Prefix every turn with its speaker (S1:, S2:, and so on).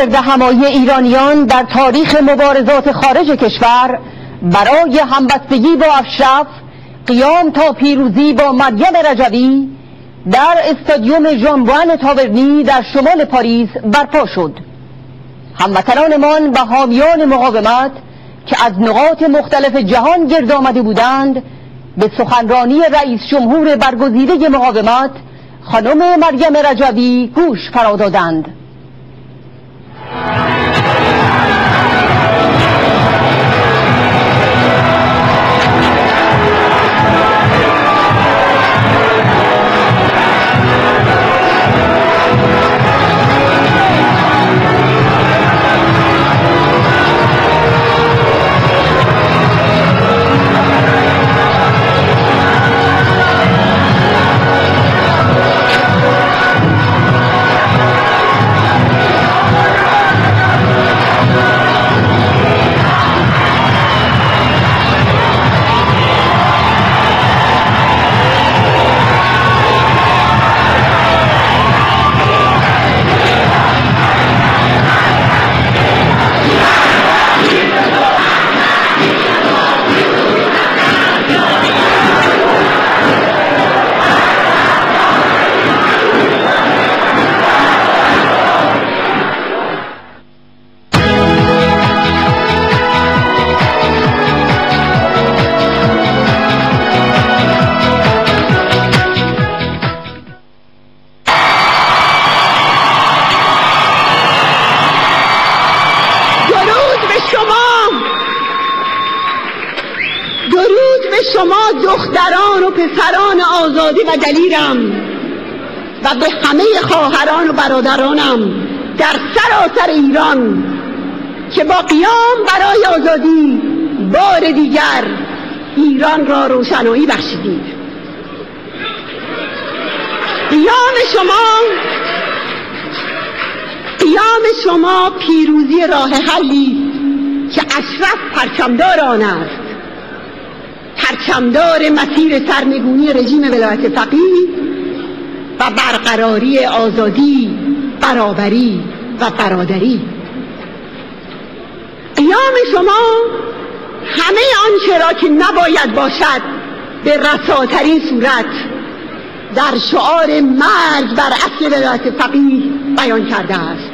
S1: گردهمایی ایرانیان در تاریخ مبارزات خارج کشور برای همبستگی با اشرف، قیام تا پیروزی با مریم رجوی در استادیوم ژان تاورنی در شمال پاریس برپا شد. هموطنانمان و حامیان مقاومت که از نقاط مختلف جهان گرد آمده بودند به سخنرانی رئیس جمهور برگزیده مقاومت خانم مریم رجوی گوش فرا دادند.
S2: شما دختران و پسران آزادی و دلیرم و به همه خواهران و برادرانم در سراسر ایران که با قیام برای آزادی بار دیگر ایران را روشنایی بخشیدید. قیام شما پیروزی راه حلی که اشرف پرچمدار آن است، پرچمدار مسیر سرنگونی رژیم ولایت فقیه و برقراری آزادی، برابری و برادری. قیام شما همه آنچه را که نباید باشد به رساترین صورت در شعار مرگ بر اصل ولایت فقیه بیان کرده است.